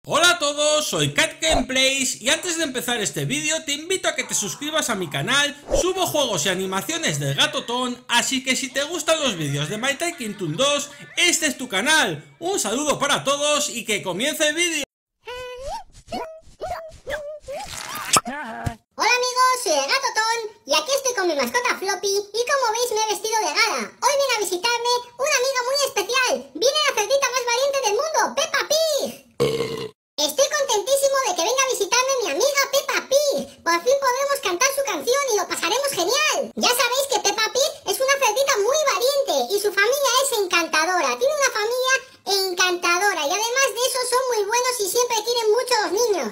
Hola a todos, soy Cat Gameplays y antes de empezar este vídeo te invito a que te suscribas a mi canal. Subo juegos y animaciones del Gato Ton, así que si te gustan los vídeos de My Tycoon Toon 2, este es tu canal. Un saludo para todos y que comience el vídeo. Hola amigos, soy el Gato Ton y aquí estoy con mi mascota Floppy y como veis me he vestido de gala. Hoy viene a visitarme una amiga muy especial. Viene la cerdita más valiente del mundo, Peppa Pig. Estoy contentísimo de que venga a visitarme mi amiga Peppa Pig. Por fin podremos cantar su canción y lo pasaremos genial. Ya sabéis que Peppa Pig es una cerdita muy valiente y su familia es encantadora. Tiene una familia encantadora y además de eso son muy buenos y siempre quieren mucho a los niños.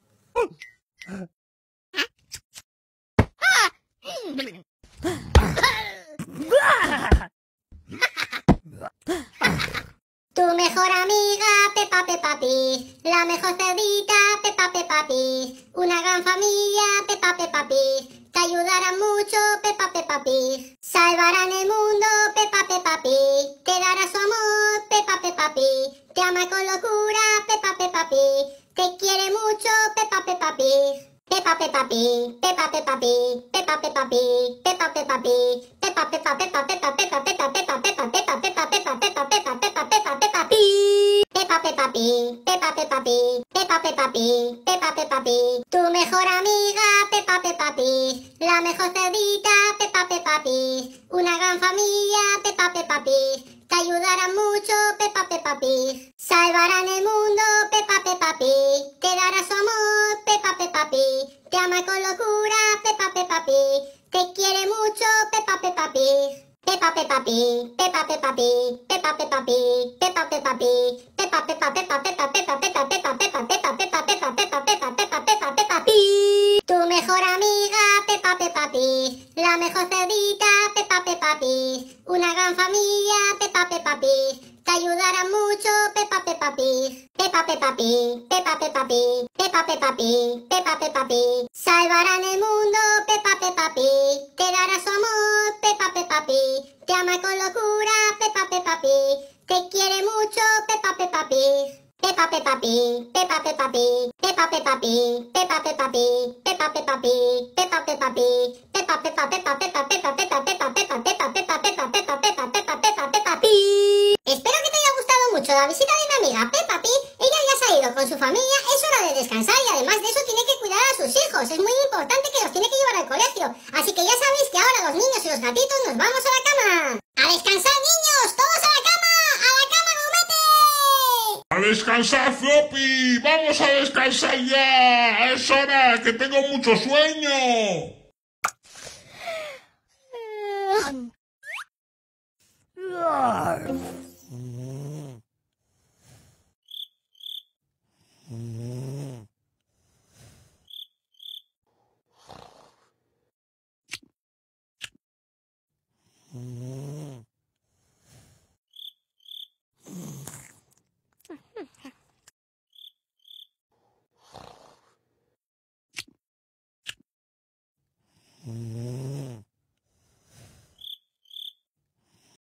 Tu mejor amiga Peppa Pig, la mejor cerdita Peppa Pig, una gran familia Peppa Pig, te ayudarán mucho Peppa Pig, salvarán el mundo Peppa Pig, te dará su amor Peppa Pig, te ama con locura Peppa Pig, te quiere mucho Peppa Pig. Peppa Pig, Peppa Pig, Peppa Pig, Peppa Pig, Peppa Pig, Peppa Pig, Peppa Pig, Peppa Pig, Peppa Pig, Peppa Pig, Peppa Pig, Peppa Pig, tu mejor amiga Peppa Pig, la mejor cerdita Peppa Pig, una gran familia Peppa Pig, te ayudarán mucho Peppa Pig, salvarán el mundo Peppa Pig, te dará su amor Peppa Pig, te ama con locura Peppa Pig, te quiere mucho Peppa Pig. Peppa Pig, Peppa Pig, Peppa Pig, Peppa Pig, Peppa Pig, Peppa Pig, tu mejor amiga Peppa Pig, la mejor cerdita Peppa Pig, una gran familia Peppa Pig, te ayudarán mucho Peppa Pig, Peppa Pig, Peppa Pig, Peppa Pig, salvarán el mundo Peppa Pig, te dará su amor Peppa Pig, te ama con locura Peppa Pig, te quiere mucho Peppa Pig. Peppa Pig, Peppa Pig, Peppa Pig, Peppa Pig, Peppa Pig, Peppa Pig, Peppa Pig. Espero que te haya gustado mucho la visita de mi amiga Peppa Pig. Ella ya se ha ido con su familia, es hora de descansar y además de eso tiene que cuidar a sus hijos. Es muy importante que los tiene que llevar al colegio. Así que ya sabéis que ahora los niños y los gatitos nos vamos a la cama. ¡A descansar, niños! ¡Todos a la cama! ¡A la cama, grumete! ¡A descansar, Floppy! ¡Vamos a descansar ya! ¡Es hora! ¡Que tengo mucho sueño! Roar.